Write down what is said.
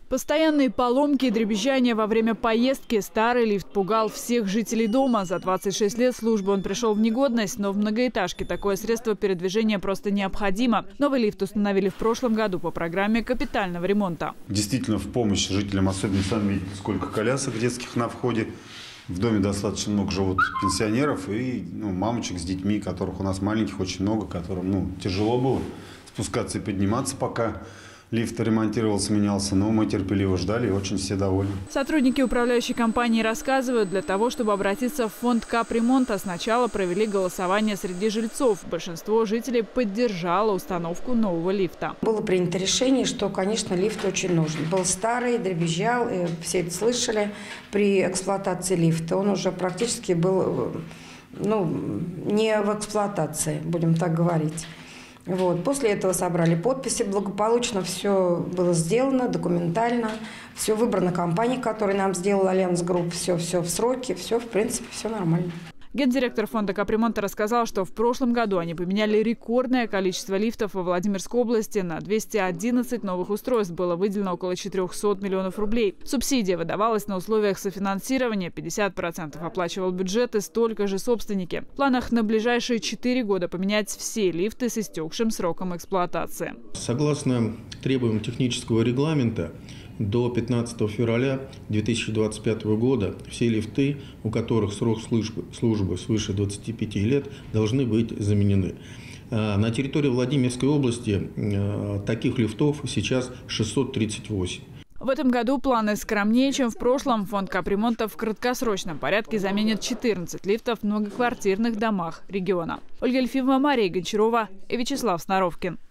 Постоянные поломки и дребезжания во время поездки. Старый лифт пугал всех жителей дома. За 26 лет службы он пришел в негодность, но в многоэтажке такое средство передвижения просто необходимо. Новый лифт установили в прошлом году по программе капитального ремонта. Действительно в помощь жителям, особенно сами видите, сколько колясок детских на входе. В доме достаточно много живут пенсионеров и мамочек с детьми, которых у нас маленьких очень много, которым тяжело было спускаться и подниматься, пока лифт ремонтировался, менялся, но мы терпеливо ждали и очень все довольны. Сотрудники управляющей компании рассказывают, для того, чтобы обратиться в фонд капремонта, сначала провели голосование среди жильцов. Большинство жителей поддержало установку нового лифта. Было принято решение, что, конечно, лифт очень нужен. Был старый, дребезжал, и все это слышали при эксплуатации лифта. Он уже практически был не в эксплуатации, будем так говорить. После этого собрали подписи, благополучно все было сделано, документально, все выбрана компания, которая нам сделала Альянс Групп, все в сроки, все, в принципе, все нормально. Гендиректор фонда капремонта рассказал, что в прошлом году они поменяли рекордное количество лифтов во Владимирской области. На 211 новых устройств было выделено около 400 миллионов рублей. Субсидия выдавалась на условиях софинансирования. 50% оплачивал бюджет и столько же собственники. В планах на ближайшие 4 года поменять все лифты с истекшим сроком эксплуатации. Согласно требованиям технического регламента, до 15 февраля 2025 года все лифты, у которых срок службы свыше 25 лет, должны быть заменены. На территории Владимирской области таких лифтов сейчас 638. В этом году планы скромнее, чем в прошлом. Фонд капремонта в краткосрочном порядке заменит 14 лифтов в многоквартирных домах региона. Ольга Ельфимова, Мария Гончарова и Вячеслав Сноровкин.